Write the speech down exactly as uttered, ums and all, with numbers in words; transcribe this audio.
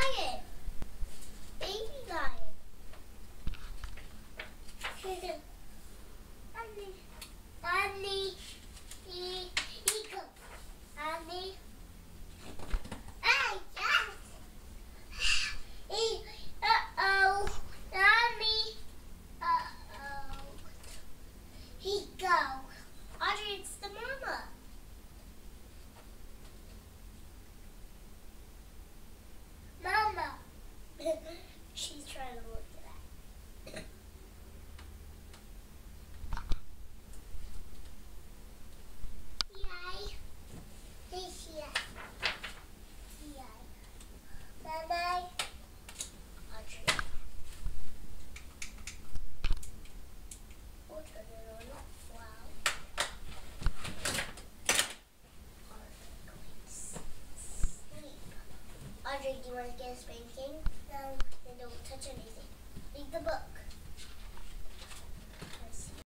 lion. Baby lion. Honey. Honey. Eagle. Honey. Hey, yes. Uh-oh. Mommy. Uh-oh. He go. Audrey, it's the mama. Mama. She's trying to look at that. Yay. This yay. Yay. Bye-bye. Audrey. We'll turn it on. Wow. Audrey going to sleep. Audrey, do you want to get a spanking? No. Then don't touch anything. Read the book.